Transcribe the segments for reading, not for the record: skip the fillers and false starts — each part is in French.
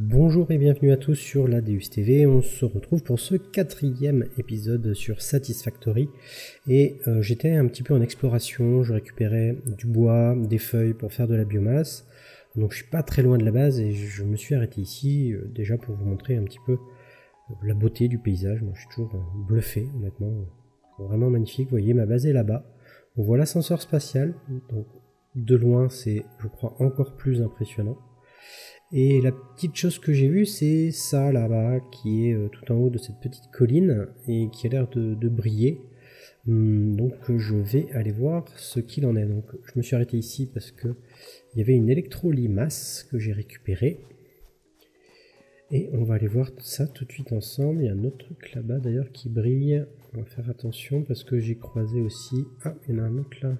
Bonjour et bienvenue à tous sur la Deus TV, on se retrouve pour ce 4e épisode sur Satisfactory et j'étais un petit peu en exploration, je récupérais du bois, des feuilles pour faire de la biomasse, donc je suis pas très loin de la base et je me suis arrêté ici déjà pour vous montrer un petit peu la beauté du paysage. Moi je suis toujours bluffé honnêtement, vraiment magnifique. Vous voyez, ma base est là-bas, on voit l'ascenseur spatial, donc de loin c'est je crois encore plus impressionnant. Et la petite chose que j'ai vue, c'est ça là-bas, qui est tout en haut de cette petite colline et qui a l'air de briller. Donc je vais aller voir ce qu'il en est. Donc je me suis arrêté ici parce que il y avait une électrolimasse que j'ai récupérée. Et on va aller voir ça tout de suite ensemble. Il y a un autre truc là-bas d'ailleurs qui brille. On va faire attention parce que j'ai croisé aussi... Ah, il y en a un autre là.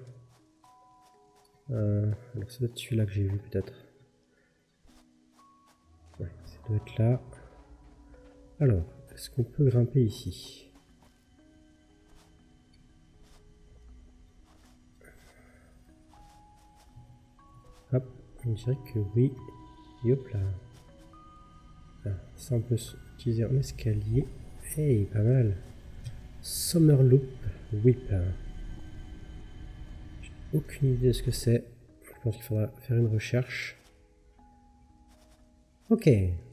Alors ça doit être celui-là que j'ai vu peut-être. Ouais, ça doit être là. Alors, est-ce qu'on peut grimper ici? Hop, on dirait que oui. Et hop là. Ah, ça on peut utiliser en escalier. Hey, pas mal. Summer Loop Whip. J'ai aucune idée de ce que c'est. Je pense qu'il faudra faire une recherche. Ok.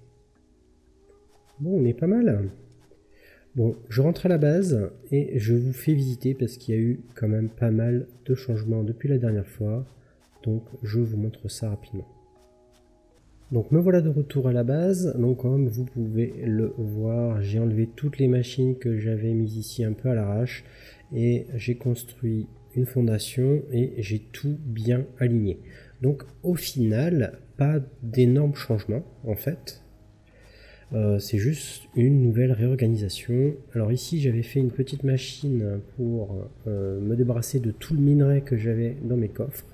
Bon, on est pas mal. Bon, je rentre à la base et je vous fais visiter parce qu'il y a eu quand même pas mal de changements depuis la dernière fois. Donc, je vous montre ça rapidement. Donc, me voilà de retour à la base. Donc, comme vous pouvez le voir, j'ai enlevé toutes les machines que j'avais mises ici un peu à l'arrache. Et j'ai construit une fondation et j'ai tout bien aligné. Donc, au final, pas d'énormes changements en fait. C'est juste une nouvelle réorganisation. Alors ici j'avais fait une petite machine pour me débarrasser de tout le minerai que j'avais dans mes coffres.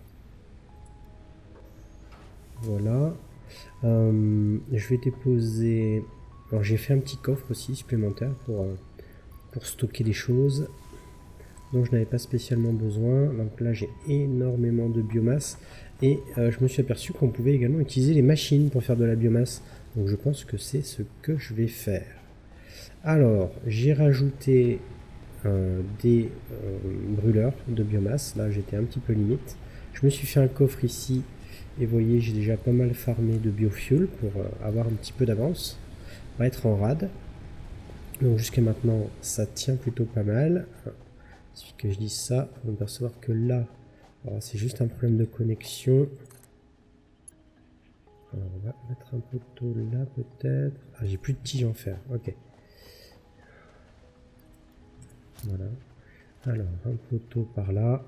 Voilà. Je vais déposer... Alors j'ai fait un petit coffre aussi supplémentaire pour stocker des choses dont je n'avais pas spécialement besoin. Donc là j'ai énormément de biomasse et je me suis aperçu qu'on pouvait également utiliser les machines pour faire de la biomasse. Donc je pense que c'est ce que je vais faire. Alors j'ai rajouté des brûleurs de biomasse. Là j'étais un petit peu limite. Je me suis fait un coffre ici et vous voyez j'ai déjà pas mal farmé de biofuel pour avoir un petit peu d'avance, pas être en rade. Donc jusqu'à maintenant ça tient plutôt pas mal. Il suffit que je dise ça, on va percevoir que là c'est juste un problème de connexion. Alors on va mettre un poteau là peut-être. Ah, j'ai plus de tiges en fer, ok. Voilà. Alors un poteau par là.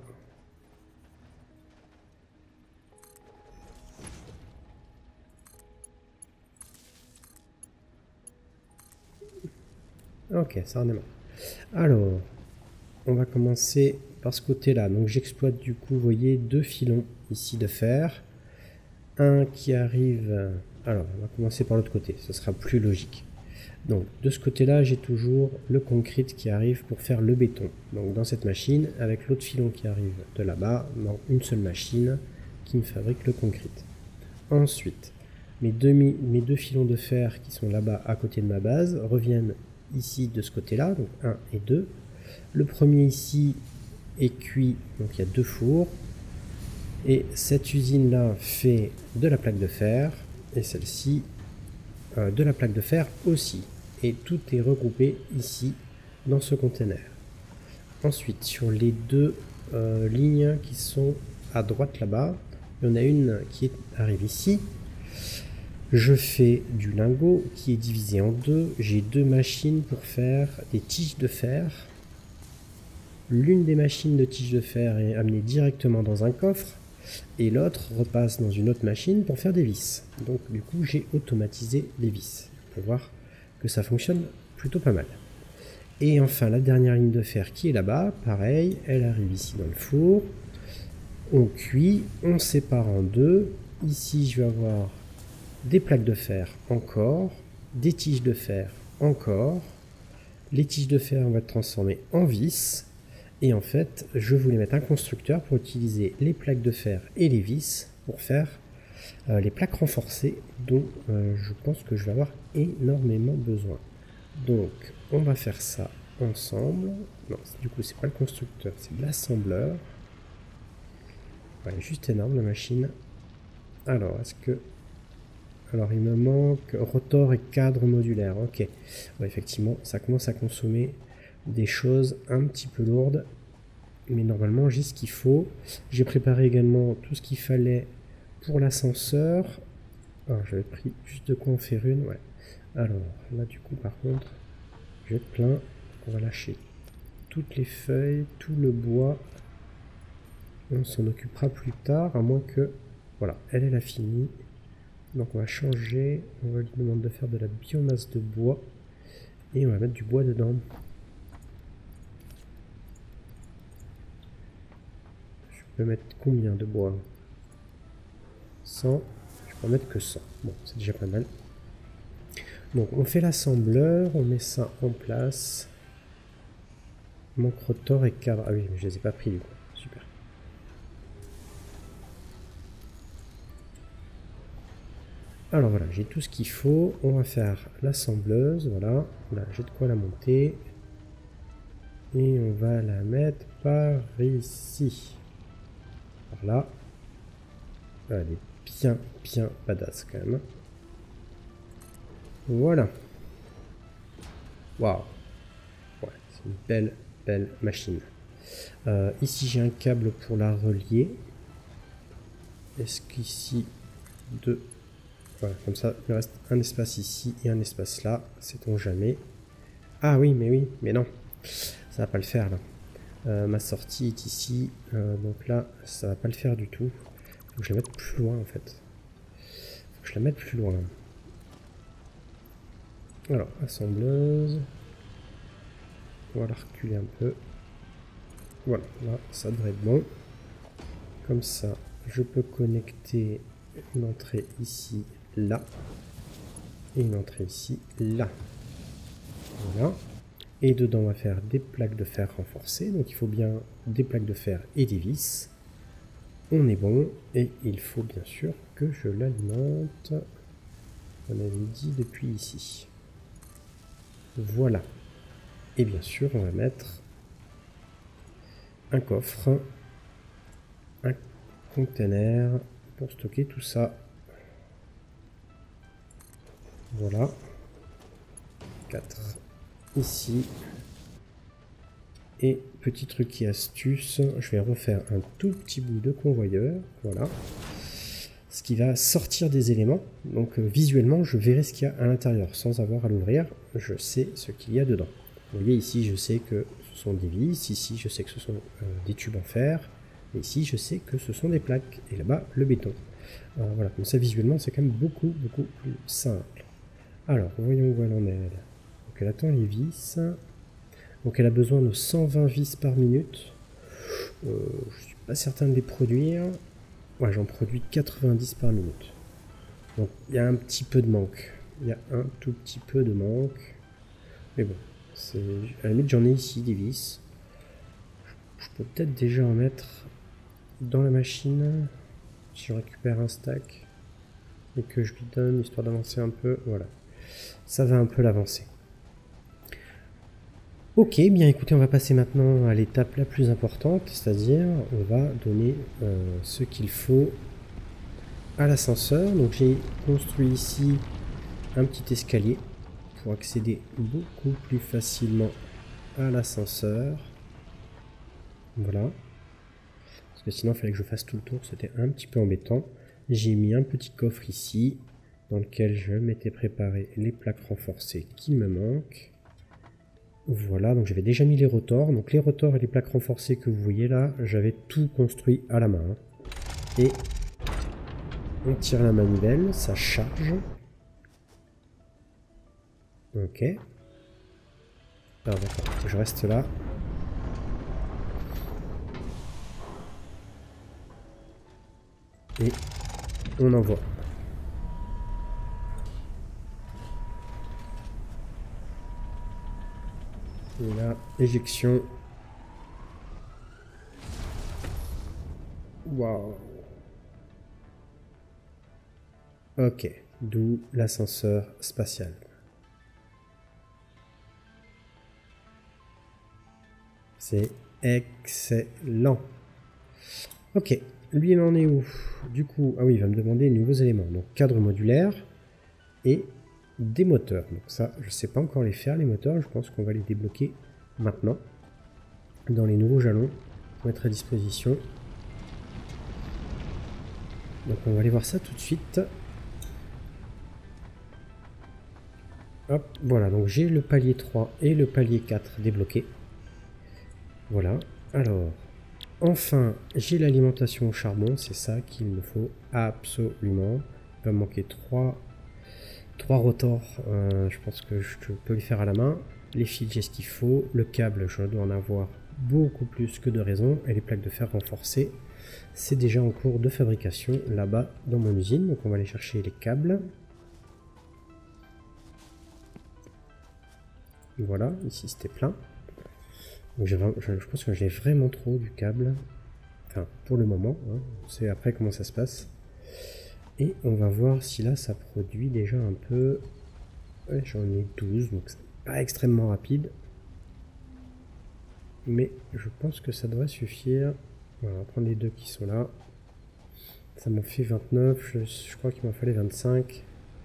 Ok, ça en est marre. Alors, on va commencer par ce côté-là. Donc j'exploite du coup, vous voyez, 2 filons ici de fer. Un qui arrive... Alors, on va commencer par l'autre côté, ce sera plus logique. Donc, de ce côté-là, j'ai toujours le concrete qui arrive pour faire le béton. Donc, dans cette machine, avec l'autre filon qui arrive de là-bas, dans une seule machine qui me fabrique le concrete. Ensuite, mes deux filons de fer qui sont là-bas à côté de ma base reviennent ici de ce côté-là, donc 1 et 2. Le premier ici est cuit, donc il y a 2 fours. Et cette usine-là fait de la plaque de fer, et celle-ci de la plaque de fer aussi. Et tout est regroupé ici, dans ce conteneur. Ensuite, sur les 2 lignes qui sont à droite là-bas, il y en a une qui arrive ici. Je fais du lingot qui est divisé en 2. J'ai 2 machines pour faire des tiges de fer. L'une des machines de tiges de fer est amenée directement dans un coffre. Et l'autre repasse dans une autre machine pour faire des vis. Donc du coup j'ai automatisé les vis pour voir que ça fonctionne plutôt pas mal. Et enfin la dernière ligne de fer qui est là-bas, pareil, elle arrive ici dans le four. On cuit, on sépare en 2. Ici je vais avoir des plaques de fer encore, des tiges de fer encore. Les tiges de fer on va transformer en vis. Et en fait, je voulais mettre un constructeur pour utiliser les plaques de fer et les vis pour faire les plaques renforcées dont je pense que je vais avoir énormément besoin. Donc on va faire ça ensemble. Non, du coup c'est pas le constructeur, c'est l'assembleur. Ouais, juste énorme la machine. Alors est-ce que... Alors il me manque rotor et cadre modulaire. Ok, ouais, effectivement ça commence à consommer des choses un petit peu lourdes. Mais normalement j'ai ce qu'il faut. J'ai préparé également tout ce qu'il fallait pour l'ascenseur. Alors j'avais pris juste de quoi en faire une. Ouais. Alors là du coup par contre je vais être plein. On va lâcher toutes les feuilles, tout le bois. On s'en occupera plus tard, à moins que... Voilà, elle a fini. Donc on va changer. On va lui demander de faire de la biomasse de bois. Et on va mettre du bois dedans. Je peux mettre combien de bois? 100. Je peux en mettre que 100. Bon, c'est déjà pas mal. Donc on fait l'assembleur, on met ça en place. Manque rotor et cadre. Ah oui, mais je les ai pas pris du coup. Super. Alors voilà, j'ai tout ce qu'il faut. On va faire l'assembleuse. Voilà. Là, j'ai de quoi la monter. Et on va la mettre par ici. Par là. Elle est bien badass quand même. Voilà. Waouh. Ouais, c'est une belle machine. Ici j'ai un câble pour la relier. Est-ce qu'ici deux... Voilà, comme ça il reste un espace ici et un espace là, sait-on jamais. Ah oui, mais non, ça va pas le faire là. Ma sortie est ici, donc là ça va pas le faire du tout. Faut que je la mette plus loin en fait. Faut que je la mette plus loin. Alors, assembleuse. On va la reculer un peu. Voilà, là ça devrait être bon. Comme ça, je peux connecter une entrée ici, là. Et une entrée ici, là. Voilà. Et dedans, on va faire des plaques de fer renforcées. Donc il faut bien des plaques de fer et des vis. On est bon. Et il faut bien sûr que je l'alimente. On avait dit depuis ici. Voilà. Et bien sûr, on va mettre un coffre, un container pour stocker tout ça. Voilà. 4 ici. Et petit truc et astuce, je vais refaire un tout petit bout de convoyeur. Voilà. Ce qui va sortir des éléments. Donc visuellement, je verrai ce qu'il y a à l'intérieur sans avoir à l'ouvrir. Je sais ce qu'il y a dedans. Vous voyez ici, je sais que ce sont des vis. Ici, je sais que ce sont des tubes en fer. Et ici, je sais que ce sont des plaques. Et là-bas, le béton. Voilà, comme ça, visuellement, c'est quand même beaucoup plus simple. Alors, voyons où elle en est. Donc, elle attend les vis. Donc, elle a besoin de 120 vis par minute. Je suis pas certain de les produire. Ouais, j'en produis 90 par minute. Donc, il y a un petit peu de manque. Il y a un tout petit peu de manque. Mais bon, à la limite, j'en ai ici des vis. Je peux peut-être déjà en mettre dans la machine. Si je récupère un stack et que je lui donne, histoire d'avancer un peu. Voilà. Ça va un peu l'avancer. Ok, bien écoutez, on va passer maintenant à l'étape la plus importante, c'est-à-dire on va donner ce qu'il faut à l'ascenseur. Donc j'ai construit ici un petit escalier pour accéder beaucoup plus facilement à l'ascenseur. Voilà. Parce que sinon il fallait que je fasse tout le tour, c'était un petit peu embêtant. J'ai mis un petit coffre ici dans lequel je m'étais préparé les plaques renforcées qui me manquent. Voilà, donc j'avais déjà mis les rotors. Donc les rotors et les plaques renforcées que vous voyez là, j'avais tout construit à la main. Et on tire la manivelle, ça charge. Ok. Ah d'accord, je reste là. Et on envoie. Et là, éjection. Waouh. Ok, d'où l'ascenseur spatial. C'est excellent. Ok, lui il en est où? Du coup, ah oui, il va me demander les nouveaux éléments. Donc cadre modulaire et des moteurs. Donc ça, je ne sais pas encore les faire, les moteurs. Je pense qu'on va les débloquer maintenant. Dans les nouveaux jalons, pour mettre à disposition. Donc on va aller voir ça tout de suite. Hop, voilà, donc j'ai le palier 3 et le palier 4 débloqués. Voilà, alors, enfin, j'ai l'alimentation au charbon, c'est ça qu'il me faut absolument. Il va me manquer 3 rotors, je pense que je peux les faire à la main. Les fils, j'ai ce qu'il faut. Le câble, je dois en avoir beaucoup plus que de raison. Et les plaques de fer renforcées, c'est déjà en cours de fabrication là-bas dans mon usine. Donc on va aller chercher les câbles. Voilà, ici c'était plein. Donc je pense que j'ai vraiment trop du câble. Enfin, pour le moment, hein. On sait après comment ça se passe. Et on va voir si là ça produit déjà un peu. Ouais, j'en ai 12, donc c'est pas extrêmement rapide. Mais je pense que ça devrait suffire. Voilà, on va prendre les deux qui sont là. Ça m'en fait 29, je crois qu'il m'en fallait 25.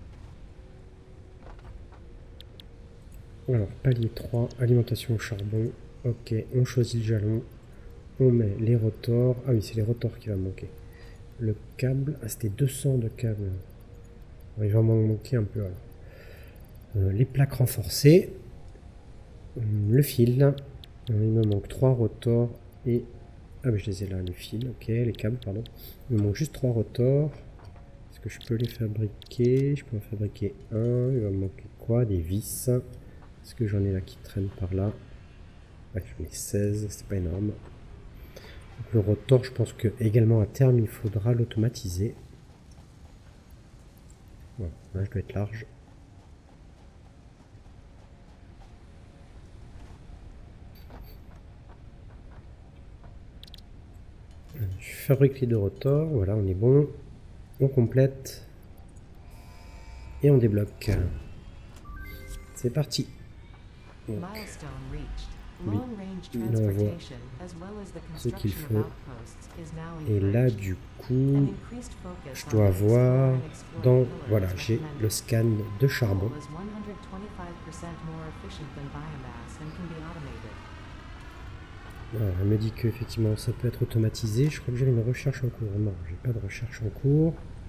Alors, palier 3, alimentation au charbon. Ok, on choisit le jalon. On met les rotors. Ah oui, c'est les rotors qui va me manquer. Le câble. Ah, c'était 200 de câble. Il va m'en manquer un peu alors. Les plaques renforcées. Le fil. Il me manque 3 rotors et... Ah mais je les ai là, les fils. Ok, les câbles, pardon. Il me manque juste 3 rotors. Est-ce que je peux les fabriquer? Je peux en fabriquer un. Il va me manquer quoi? Des vis. Est-ce que j'en ai là qui traînent par là? Ouais, j'en ai 16, c'est pas énorme. Donc le rotor, je pense que également à terme, il faudra l'automatiser. Voilà, là je dois être large. Je fabrique les deux rotors, voilà, on est bon. On complète. Et on débloque. C'est parti. Donc, lui, il envoie ce qu'il faut. Et là, du coup, je dois avoir dans... Voilà, j'ai le scan de charbon. Alors, elle me dit qu'effectivement ça peut être automatisé. Je crois que j'avais une recherche en cours. Non, j'ai pas de recherche en cours.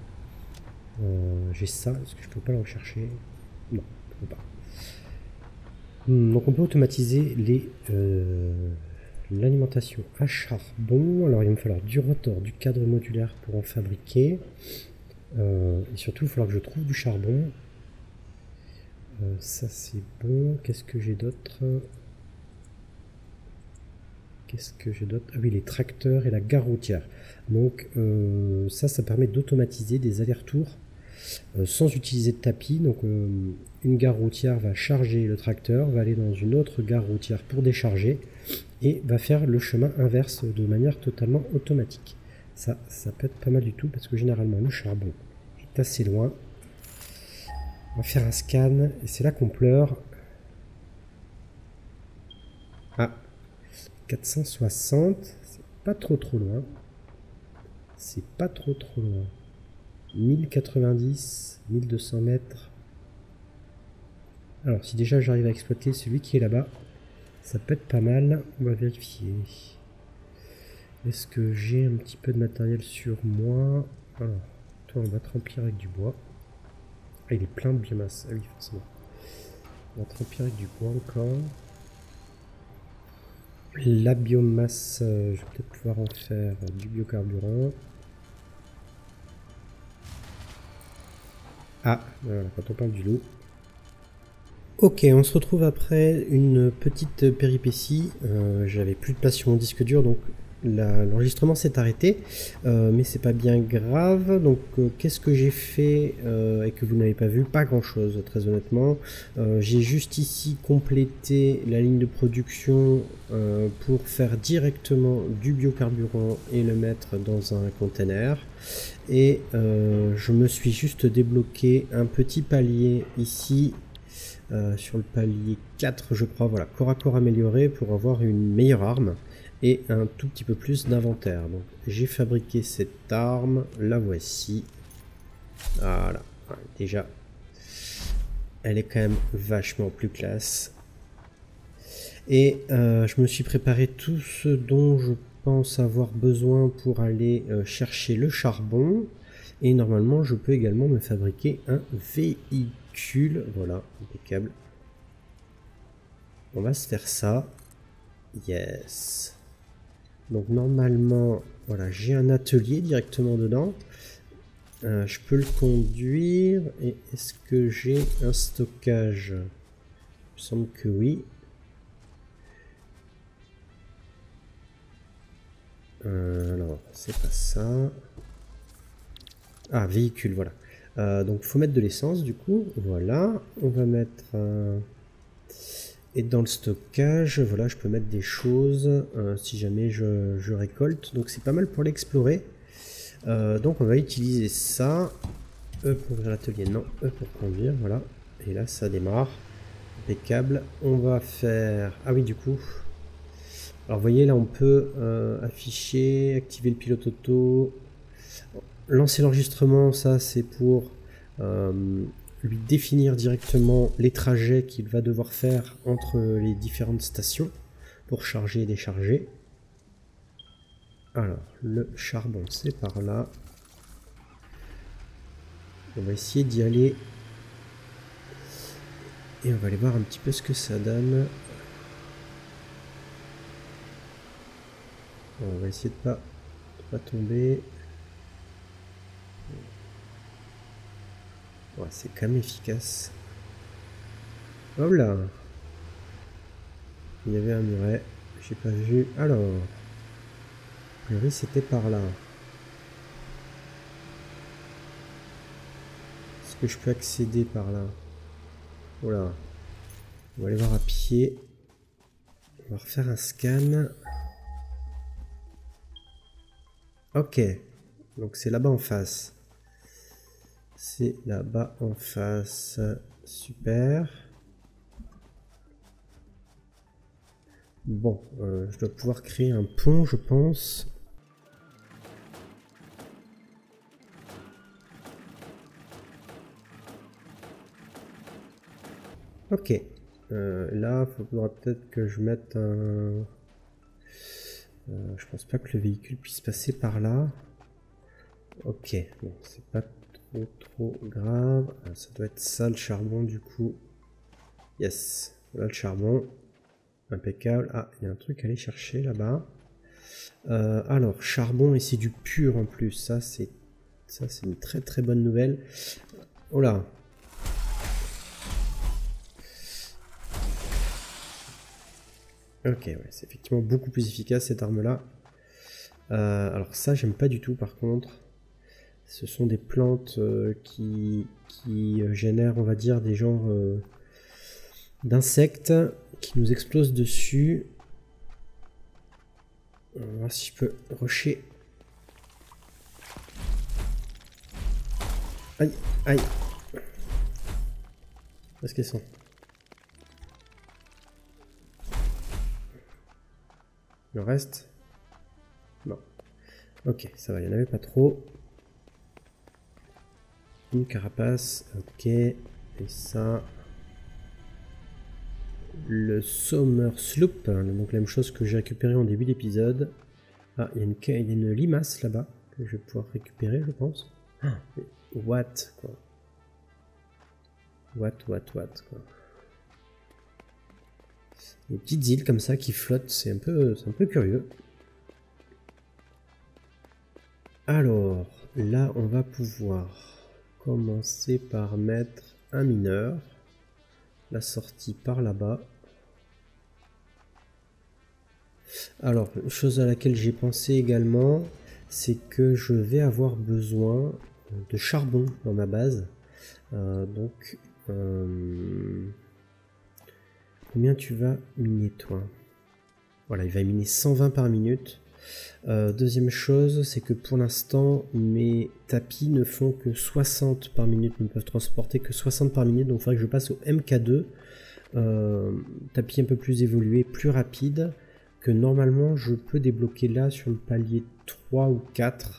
J'ai ça. Est-ce que je peux pas le rechercher? Non, je peux pas. Donc on peut automatiser l'alimentation à charbon. Alors il va me falloir du rotor, du cadre modulaire pour en fabriquer. Et surtout il va falloir que je trouve du charbon. Ça c'est bon. Qu'est-ce que j'ai d'autre? Ah oui, les tracteurs et la gare routière. Donc ça permet d'automatiser des allers-retours sans utiliser de tapis. Donc une gare routière va charger le tracteur, va aller dans une autre gare routière pour décharger et va faire le chemin inverse de manière totalement automatique. Ça peut être pas mal du tout parce que généralement le charbon est assez loin. On va faire un scan et c'est là qu'on pleure. Ah, 460, c'est pas trop loin. C'est pas trop loin. 1090, 1200 mètres. Alors si déjà j'arrive à exploiter celui qui est là-bas, ça peut être pas mal. On va vérifier. Est-ce que j'ai un petit peu de matériel sur moi? Alors, toi on va te remplir avec du bois. Ah, il est plein de biomasse. Ah oui, forcément. On va te remplir avec du bois encore. La biomasse, je vais peut-être pouvoir en faire du biocarburant. Ah, voilà, quand on parle du loup. Ok, on se retrouve après une petite péripétie. J'avais plus de place sur mon disque dur, donc l'enregistrement s'est arrêté, mais c'est pas bien grave. Donc qu'est-ce que j'ai fait et que vous n'avez pas vu? Pas grand chose, très honnêtement. J'ai juste ici complété la ligne de production pour faire directement du biocarburant et le mettre dans un container. Et je me suis juste débloqué un petit palier ici sur le palier 4 je crois, voilà, corps à corps amélioré pour avoir une meilleure arme et un tout petit peu plus d'inventaire. Donc j'ai fabriqué cette arme, la voici, voilà, déjà elle est quand même vachement plus classe. Et je me suis préparé tout ce dont je pense avoir besoin pour aller chercher le charbon. Et normalement je peux également me fabriquer un véhicule, voilà, impeccable. On va se faire ça. Yes. Donc normalement, voilà, j'ai un atelier directement dedans. Je peux le conduire. Et est-ce que j'ai un stockage? Il me semble que oui. Alors, c'est pas ça. Ah, véhicule, voilà. Donc, il faut mettre de l'essence, du coup. Voilà. On va mettre... Et dans le stockage, voilà, je peux mettre des choses si jamais je récolte. Donc, c'est pas mal pour l'explorer. Donc, on va utiliser ça. E pour ouvrir l'atelier, non. E pour conduire, voilà. Et là, ça démarre. Impeccable. On va faire... Ah oui, du coup... Alors, vous voyez, là, on peut afficher, activer le pilote auto... Lancer l'enregistrement, ça c'est pour lui définir directement les trajets qu'il va devoir faire entre les différentes stations pour charger et décharger. Alors, le charbon c'est par là. On va essayer d'y aller. Et on va aller voir un petit peu ce que ça donne. On va essayer de pas tomber. Ouais, c'est quand même efficace. Oh là! Il y avait un muret, j'ai pas vu. Alors, a priori c'était par là. Est-ce que je peux accéder par là? Oh là! On va aller voir à pied. On va refaire un scan. Ok, donc c'est là-bas en face. C'est là-bas en face. Super. Bon, je dois pouvoir créer un pont, je pense. Ok. Là, il faudra peut-être que je mette un... je pense pas que le véhicule puisse passer par là. Ok, bon, c'est pas trop grave. Ah, ça doit être ça le charbon du coup. Yes, voilà le charbon. Impeccable. Ah, il y a un truc à aller chercher là-bas. Alors, charbon et c'est du pur en plus. Ça, c'est une très très bonne nouvelle. Oh là. Ok, ouais, c'est effectivement beaucoup plus efficace cette arme-là. Alors ça, j'aime pas du tout par contre. Ce sont des plantes qui génèrent, on va dire, des genres d'insectes qui nous explosent dessus. On va voir si je peux rusher. Aïe, aïe. Où est-ce qu'elles sont? Le reste? Non. Ok, ça va, il n'y en avait pas trop. Une carapace, ok. Et ça... Le Summer Sloop, donc la même chose que j'ai récupéré en début d'épisode. Ah, il y a une limace là-bas que je vais pouvoir récupérer, je pense. Ah, what, quoi. What, quoi. Des petites îles comme ça qui flottent, c'est un peu curieux. Alors, là, on va pouvoir commencer par mettre un mineur. La sortie par là-bas. Alors, une chose à laquelle j'ai pensé également, c'est que je vais avoir besoin de charbon dans ma base. Donc, combien tu vas miner toi? Voilà, il va miner 120 par minute. Deuxième chose, c'est que pour l'instant, mes tapis ne font que 60 par minute, ne peuvent transporter que 60 par minute, donc il faudrait que je passe au MK2, tapis un peu plus évolué, plus rapide, que normalement je peux débloquer là sur le palier 3 ou 4.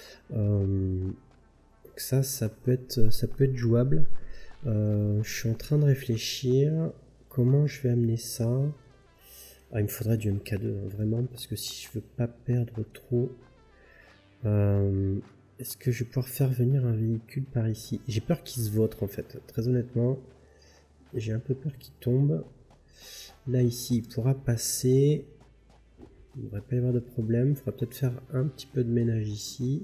Ça peut être jouable. Je suis en train de réfléchir comment je vais amener ça. Ah, il me faudrait du MK2, vraiment, parce que si je veux pas perdre trop... est-ce que je vais pouvoir faire venir un véhicule par ici? J'ai peur qu'il se vautre, en fait. Très honnêtement, j'ai un peu peur qu'il tombe. Là, ici, il pourra passer. Il ne devrait pas y avoir de problème. Il faudra peut-être faire un petit peu de ménage ici.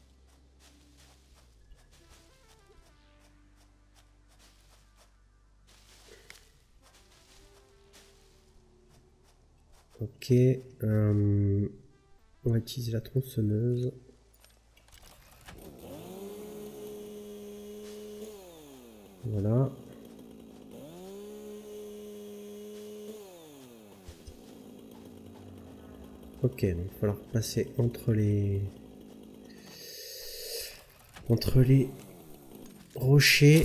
Ok, on va utiliser la tronçonneuse. Voilà. Ok, donc il va falloir passer entre les rochers.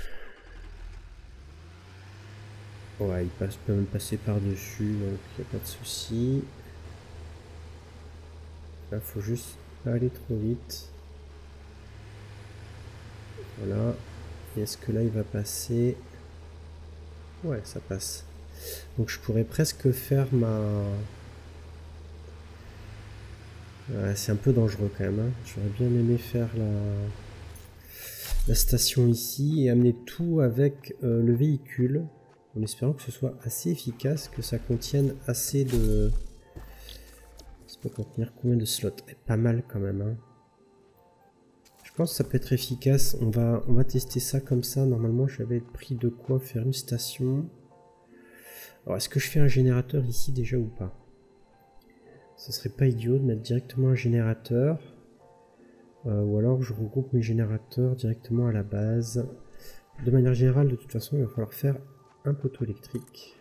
Ouais, il peut même passer par-dessus, donc il n'y a pas de souci. Là, faut juste pas aller trop vite. Voilà. Et est-ce que là, il va passer? Ouais, ça passe. Donc je pourrais presque faire ma... c'est un peu dangereux quand même. Hein. J'aurais bien aimé faire la station ici et amener tout avec le véhicule. En espérant que ce soit assez efficace, que ça contienne assez de... Ça peut contenir combien de slots? Pas mal quand même. Hein. Je pense que ça peut être efficace. On va tester ça comme ça. Normalement, j'avais pris de quoi faire une station. Alors, est-ce que je fais un générateur ici déjà ou pas? Ce serait pas idiot de mettre directement un générateur. Ou alors je regroupe mes générateurs directement à la base. De manière générale, de toute façon, il va falloir faire un poteau électrique.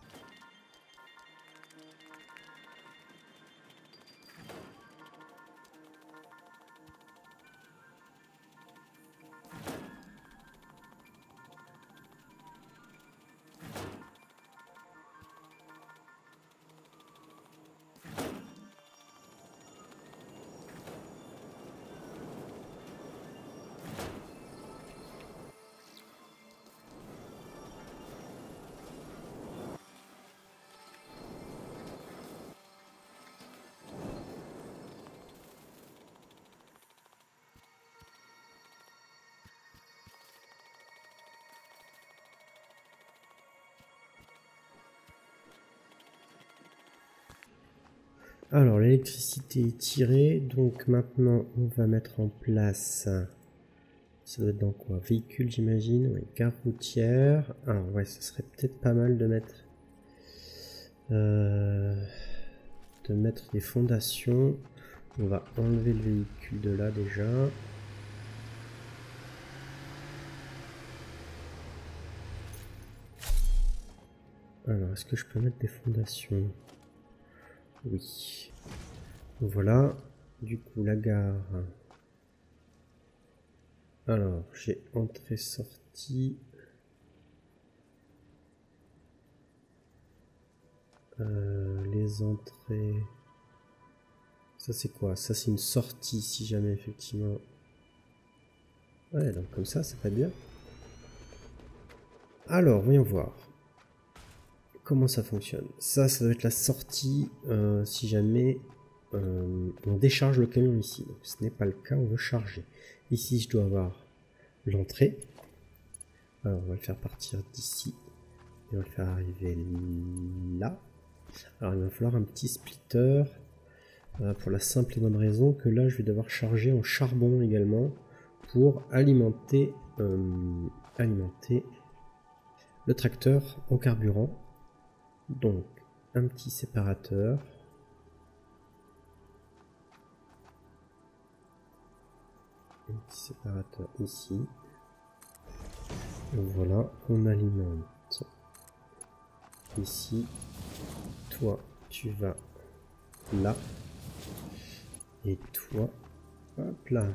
Alors, l'électricité est tirée, donc maintenant on va mettre en place, ça doit être dans quoi? Véhicule j'imagine, ouais, gare routière. Alors ouais, ce serait peut-être pas mal de mettre des fondations. On va enlever le véhicule de là déjà. Alors, est-ce que je peux mettre des fondations? Oui. Voilà. Du coup, la gare. Alors, j'ai entrée-sortie. Les entrées... Ça, c'est quoi? Ça, c'est une sortie, si jamais, effectivement. Ouais, donc comme ça peut être bien. Alors, voyons voir. Comment ça fonctionne? Ça doit être la sortie si jamais on décharge le camion ici. Donc, ce n'est pas le cas, on veut charger. Ici, je dois avoir l'entrée. Alors, on va le faire partir d'ici. Et on va le faire arriver là. Alors, il va falloir un petit splitter. Pour la simple et bonne raison que là, je vais devoir charger en charbon également pour alimenter le tracteur en carburant. Donc, un petit séparateur. Un petit séparateur ici. Voilà, on alimente ici. Toi, tu vas là. Et toi, hop là.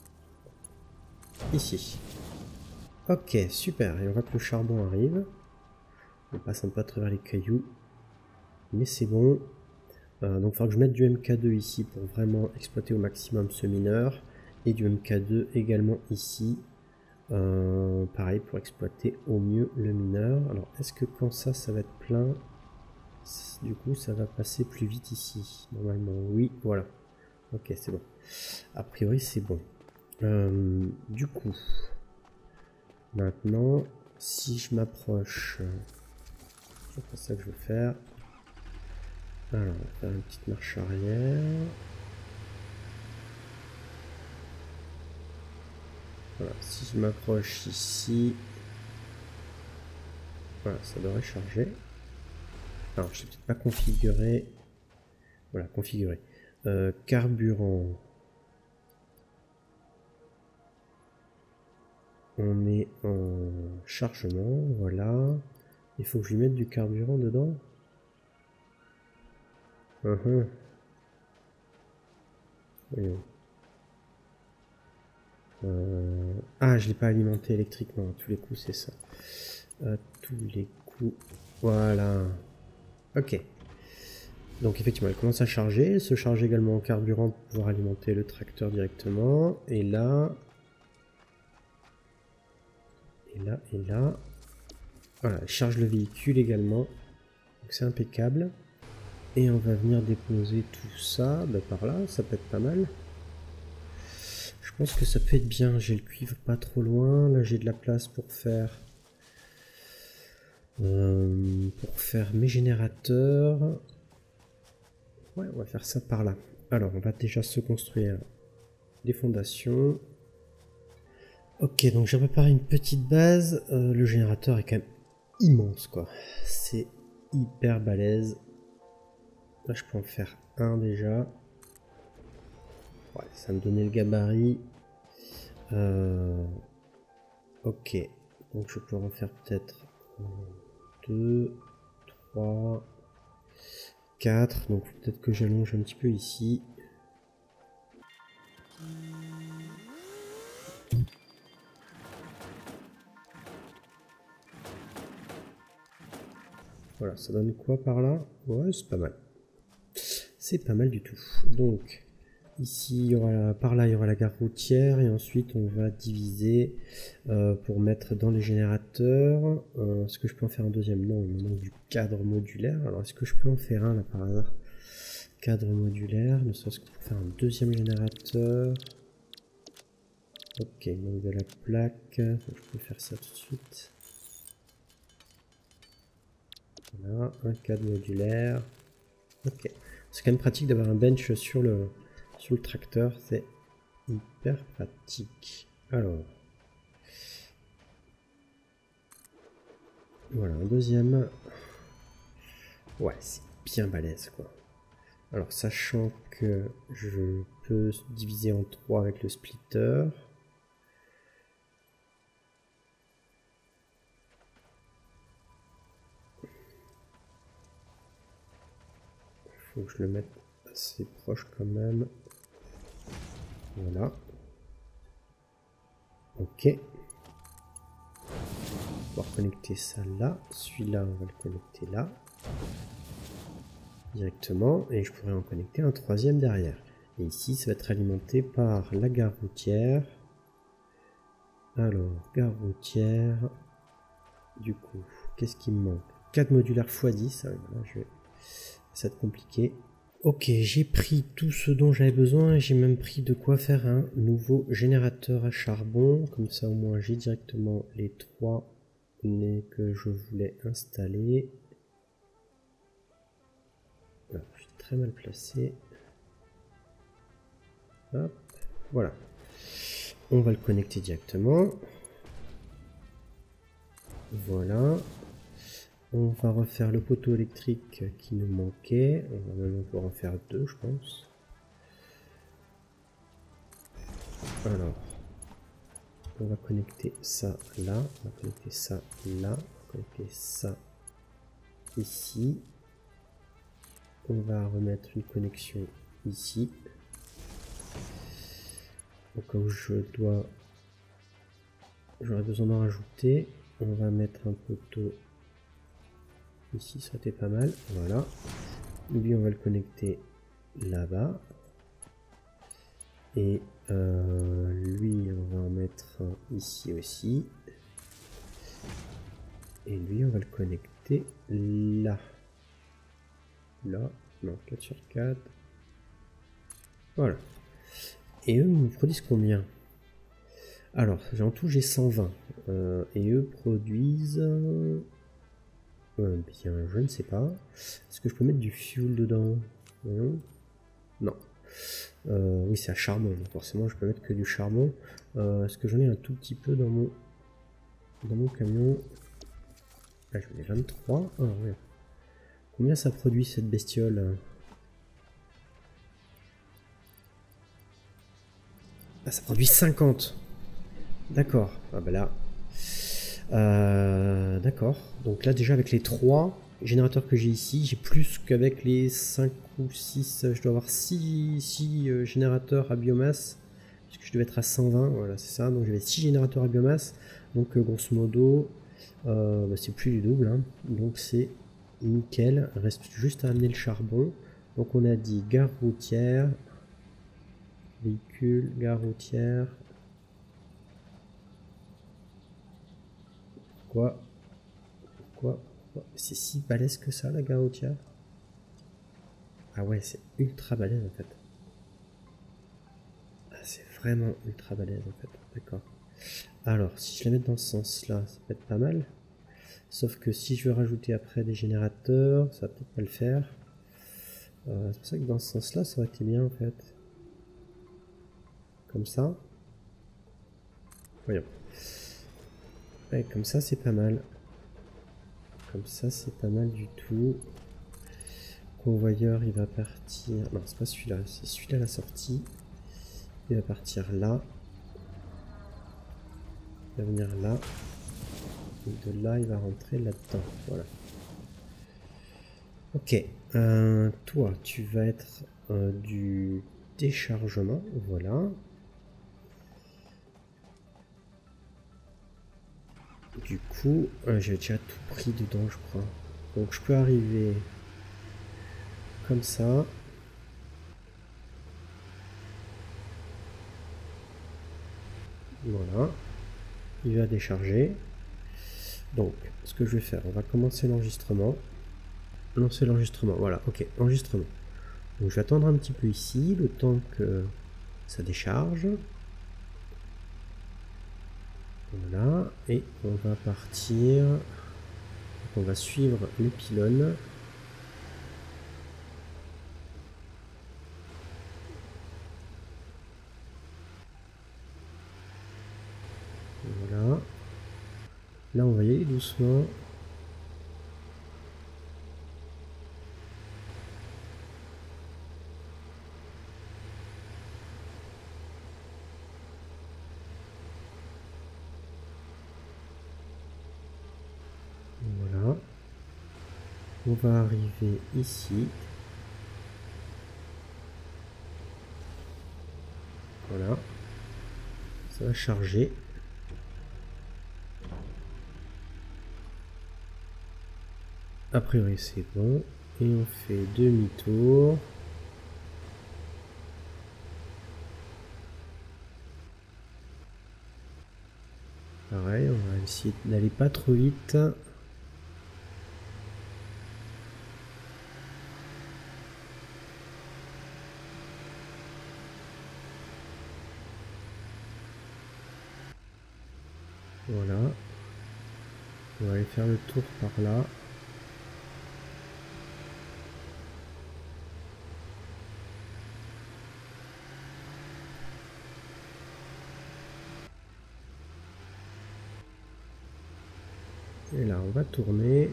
Ici. Ok, super. Et on voit que le charbon arrive. On passe un peu à travers les cailloux. Mais c'est bon. Donc il faudra que je mette du MK2 ici pour vraiment exploiter au maximum ce mineur. Et du MK2 également ici. Pareil pour exploiter au mieux le mineur. Alors est-ce que quand ça va être plein, du coup ça va passer plus vite ici? Normalement oui, voilà. Ok, c'est bon. A priori c'est bon. Du coup, maintenant, si je m'approche, c'est pas ça que je veux faire. Alors, on va faire une petite marche arrière. Voilà, si je m'approche ici, voilà, ça devrait charger. Alors, je ne sais peut-être pas configurer. Voilà, configurer. Carburant. On est en chargement, voilà. Il faut que je lui mette du carburant dedans. Oui. Ah, je l'ai pas alimenté électriquement. À tous les coups, c'est ça. À tous les coups. Voilà. Ok. Donc effectivement, elle commence à charger. Elle se charge également en carburant pour pouvoir alimenter le tracteur directement. Et là... Et là, et là... Voilà, elle charge le véhicule également. Donc c'est impeccable. Et on va venir déposer tout ça par là. Ça peut être pas mal. Je pense que ça peut être bien. J'ai le cuivre pas trop loin. Là, j'ai de la place pour faire mes générateurs. Ouais, on va faire ça par là. Alors, on va déjà se construire des fondations. Ok, donc j'ai préparé une petite base. Le générateur est quand même immense, quoi. C'est hyper balèze. Là, je peux en faire un déjà. Ouais, ça me donnait le gabarit. Ok, donc je peux en faire peut-être 2, 3, 4. Donc peut-être que j'allonge un petit peu ici. Voilà, ça donne quoi par là? Ouais, c'est pas mal. C'est pas mal du tout. Donc, ici, il y aura, par là, il y aura la gare routière. Et ensuite, on va diviser pour mettre dans les générateurs. Est-ce que je peux en faire un deuxième? Non, il me manque du cadre modulaire. Alors, est-ce que je peux en faire un, là, par hasard? Cadre modulaire, ne serait-ce que pour faire un deuxième générateur. Ok, il manque de la plaque. Donc, je peux faire ça tout de suite. Voilà, un cadre modulaire. Ok. C'est quand même pratique d'avoir un bench sur le tracteur. C'est hyper pratique. Alors. Voilà, un deuxième. Ouais, c'est bien balèze, quoi. Alors, sachant que je peux diviser en 3 avec le splitter. Faut que je le mette assez proche quand même. Voilà. Ok. On va pouvoir connecter ça là. Celui-là, on va le connecter là. Directement. Et je pourrais en connecter un troisième derrière. Et ici, ça va être alimenté par la gare routière. Alors, gare routière. Du coup, qu'est-ce qui me manque? 4 modulaires x10. Là, ça va être compliqué. Ok, j'ai pris tout ce dont j'avais besoin. J'ai même pris de quoi faire un nouveau générateur à charbon. Comme ça, au moins, j'ai directement les 3 que je voulais installer. Voilà, je suis très mal placé. Hop, voilà. On va le connecter directement. Voilà. On va refaire le poteau électrique qui nous manquait. On va même pouvoir en faire 2, je pense. Alors, on va connecter ça là, on va connecter ça là, on va connecter ça ici. On va remettre une connexion ici. Au cas où j'aurais besoin d'en rajouter, on va mettre un poteau ici, ça aurait été pas mal. Voilà. Lui, on va le connecter là-bas. Et lui, on va en mettre un ici aussi. Et lui, on va le connecter là. Là, non, 4 sur 4. Voilà. Et eux me produisent combien? Alors, en tout, j'ai 120. Et eux produisent... bien, je ne sais pas. Est-ce que je peux mettre du fuel dedans? Non. Oui, c'est à charbon. Donc forcément, je peux mettre que du charbon. Est-ce que j'en ai un tout petit peu dans mon camion? Là, j'en ai 23. Ah, ouais. Combien ça produit cette bestiole? Ah, ça produit 50. D'accord. Ah bah là. D'accord. Donc là, déjà, avec les 3 générateurs que j'ai ici, j'ai plus qu'avec les 5 ou 6. Je dois avoir 6 générateurs à biomasse. Puisque je devais être à 120. Voilà, c'est ça. Donc j'avais 6 générateurs à biomasse. Donc grosso modo, bah, c'est plus du double. Hein. Donc c'est nickel. Il reste juste à amener le charbon. Donc on a dit gare routière. Véhicule, gare routière. Pourquoi c'est si balèze que ça, la gare routière? Ah ouais, c'est ultra balèze en fait. Ah, c'est vraiment ultra balèze en fait. D'accord. Alors, si je la mets dans ce sens-là, ça peut être pas mal. Sauf que si je veux rajouter après des générateurs, ça va peut-être pas le faire. C'est pour ça que dans ce sens-là, ça aurait été bien en fait. Comme ça. Voyons. Ouais, comme ça, c'est pas mal. Comme ça, c'est pas mal du tout. Convoyeur, il va partir... Non, c'est pas celui-là, c'est celui-là la sortie. Il va partir là. Il va venir là. Et de là, il va rentrer là-dedans. Voilà. Ok. Toi, tu vas être du déchargement. Voilà. Du coup, j'ai déjà tout pris dedans, je crois. Donc, je peux arriver comme ça. Voilà. Il va décharger. Donc, ce que je vais faire, on va commencer l'enregistrement. Lancer l'enregistrement. Voilà, ok, enregistrement. Donc, je vais attendre un petit peu ici, le temps que ça décharge. Voilà, et on va partir. On va suivre les pylônes. Voilà. Là, on va y aller doucement. Voilà. On va arriver ici. Voilà. Ça va charger. A priori, c'est bon. Et on fait demi-tour. Pareil, on va essayer d'aller pas trop vite. Voilà. On va aller faire le tour par là. Et là, on va tourner.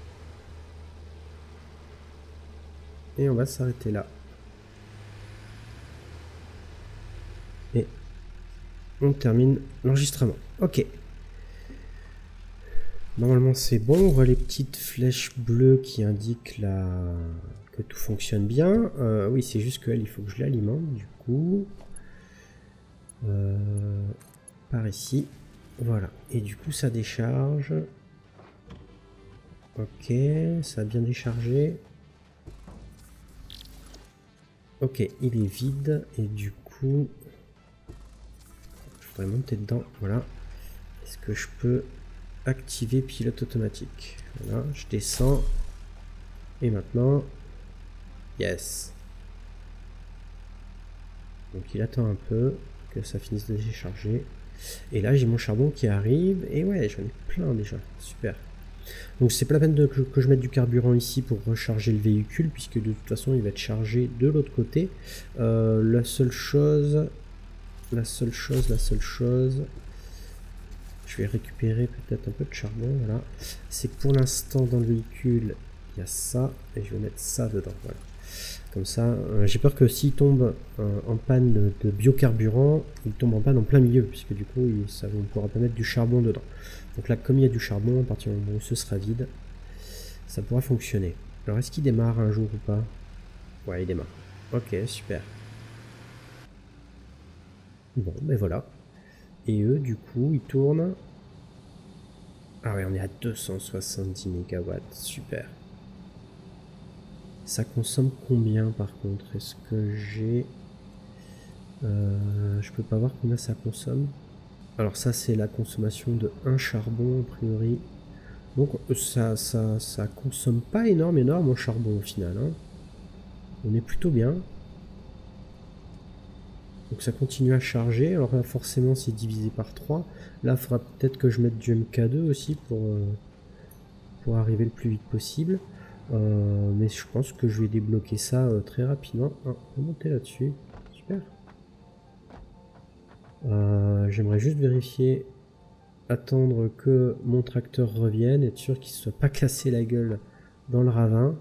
Et on va s'arrêter là. Et on termine l'enregistrement. Ok. Normalement c'est bon, on voit les petites flèches bleues qui indiquent que tout fonctionne bien. Oui, c'est juste qu'elle, il faut que je l'alimente du coup. Par ici. Voilà. Et du coup ça décharge. Ok, ça a bien déchargé. Ok, il est vide et du coup, je voudrais monter dedans. Voilà. Est-ce que je peux activer pilote automatique? Voilà, je descends. Et maintenant, yes. Donc il attend un peu que ça finisse de décharger. Et là, j'ai mon charbon qui arrive. Et ouais, j'en ai plein déjà. Super. Donc c'est pas la peine que je mette du carburant ici pour recharger le véhicule, puisque de toute façon il va être chargé de l'autre côté. La seule chose, je vais récupérer peut-être un peu de charbon, voilà. C'est que pour l'instant dans le véhicule, il y a ça, et je vais mettre ça dedans, voilà. Comme ça, j'ai peur que s'il tombe en panne de biocarburant, il tombe en panne en plein milieu, puisque du coup, on ne pourra pas mettre du charbon dedans. Donc là, comme il y a du charbon, à partir du moment où ce sera vide, ça pourra fonctionner. Alors, est-ce qu'il démarre un jour ou pas? Ouais, il démarre. Ok, super. Bon, ben voilà. Et eux, du coup, ils tournent. Ah ouais, on est à 270 MW, super. Ça consomme combien par contre? Est-ce que j'ai... je peux pas voir combien ça consomme. Alors ça c'est la consommation de un charbon a priori. Donc ça consomme pas énorme en charbon au final. Hein. On est plutôt bien. Donc ça continue à charger. Alors là forcément c'est divisé par 3. Là il faudra peut-être que je mette du MK2 aussi pour arriver le plus vite possible. Mais je pense que je vais débloquer ça très rapidement. Ah, on va monter là-dessus. Super. J'aimerais juste vérifier, attendre que mon tracteur revienne, être sûr qu'il ne soit pas cassé la gueule dans le ravin.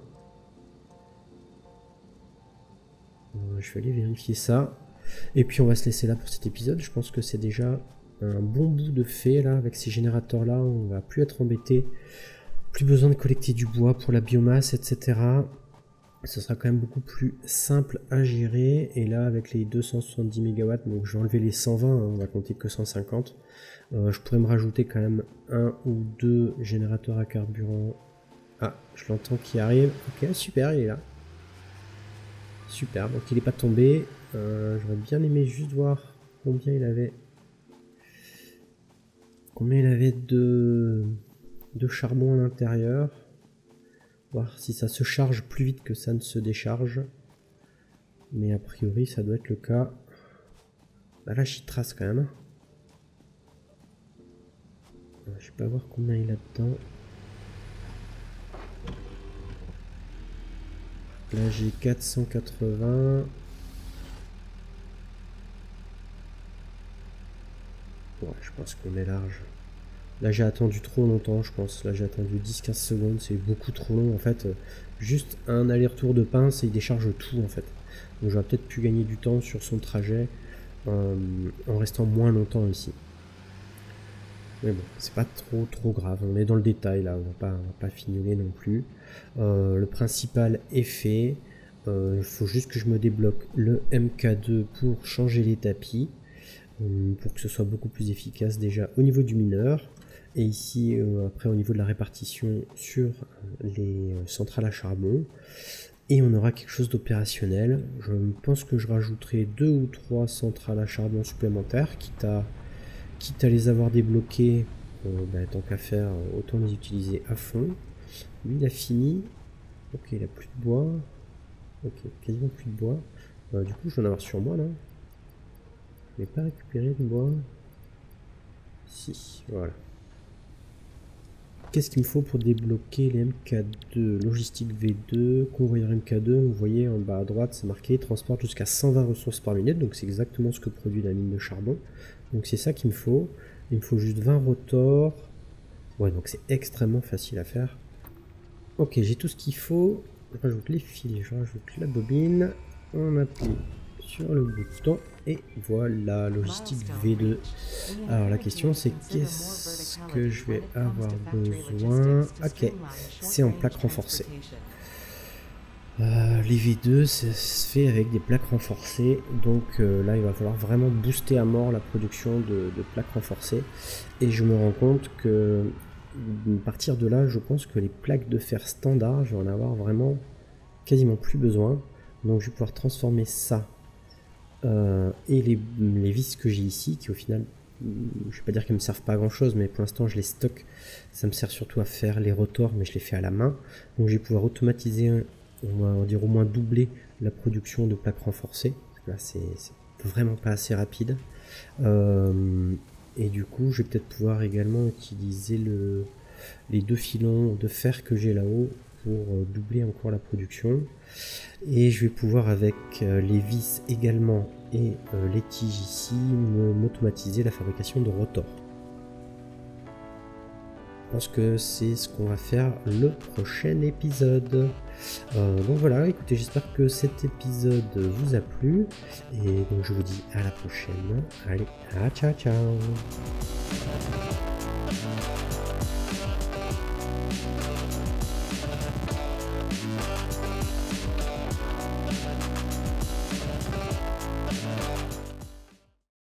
Je vais aller vérifier ça. Et puis on va se laisser là pour cet épisode. Je pense que c'est déjà un bon bout de fait là, avec ces générateurs là. On va plus être embêté. Plus besoin de collecter du bois pour la biomasse, etc. Ce sera quand même beaucoup plus simple à gérer. Et là, avec les 270 MW, donc je vais enlever les 120, hein, on va compter que 150. Je pourrais me rajouter quand même un ou deux générateurs à carburant. Ah, je l'entends qui arrive. Ok, super, il est là. Super, donc il n'est pas tombé. J'aurais bien aimé juste voir combien il avait. Combien il avait de charbon à l'intérieur. Voir si ça se charge plus vite que ça ne se décharge. Mais a priori ça doit être le cas. Bah là j'y trace quand même. Je vais pas voir combien il a dedans. Là j'ai 480. Ouais, je pense qu'on est large. Là j'ai attendu trop longtemps, je pense. Là j'ai attendu 10-15 secondes, c'est beaucoup trop long en fait. Juste un aller-retour de pince et il décharge tout en fait. Donc j'aurais peut-être pu gagner du temps sur son trajet en restant moins longtemps ici. Mais bon, c'est pas trop grave. On est dans le détail là, on va pas fignoler non plus. Le principal est fait. Il faut juste que je me débloque le MK2 pour changer les tapis. Pour que ce soit beaucoup plus efficace déjà au niveau du mineur. Et ici, après au niveau de la répartition sur les centrales à charbon. Et on aura quelque chose d'opérationnel. Je pense que je rajouterai 2 ou 3 centrales à charbon supplémentaires, quitte à les avoir débloquées, tant qu'à faire, autant les utiliser à fond. Lui, il a fini. Ok, il a plus de bois. Ok, quasiment plus de bois. Du coup, je vais en avoir sur moi là. Je n'ai pas récupéré de bois. Si, voilà. Qu'est-ce qu'il me faut pour débloquer les MK2? Logistique V2, convoyeur MK2, vous voyez en bas à droite c'est marqué transporte jusqu'à 120 ressources par minute, donc c'est exactement ce que produit la mine de charbon. Donc c'est ça qu'il me faut. Il me faut juste 20 rotors. Ouais, donc c'est extrêmement facile à faire. Ok, j'ai tout ce qu'il faut. Je rajoute les fils, je rajoute la bobine. On appuie sur le bouton Et voilà, logistique V2. Alors la question c'est qu'est-ce que je vais avoir besoin? Ok, c'est en plaque renforcée. Les V2 ça se fait avec des plaques renforcées, donc là il va falloir vraiment booster à mort la production de plaques renforcées. Et je me rends compte que à partir de là, je pense que les plaques de fer standard, je vais en avoir vraiment quasiment plus besoin. Donc je vais pouvoir transformer ça et les vis que j'ai ici, qui au final, je vais pas dire qu'elles me servent pas à grand chose, mais pour l'instant je les stocke. Ça me sert surtout à faire les rotors, mais je les fais à la main. Donc je vais pouvoir automatiser, on va dire au moins doubler la production de plaques renforcées. Parce que là c'est vraiment pas assez rapide. Et du coup je vais peut-être pouvoir également utiliser les 2 filons de fer que j'ai là-haut pour doubler encore la production. Et je vais pouvoir avec les vis également et les tiges ici m'automatiser la fabrication de rotors. Je pense que c'est ce qu'on va faire le prochain épisode. Donc voilà, écoutez, j'espère que cet épisode vous a plu. Et donc je vous dis à la prochaine. Allez, ciao ciao.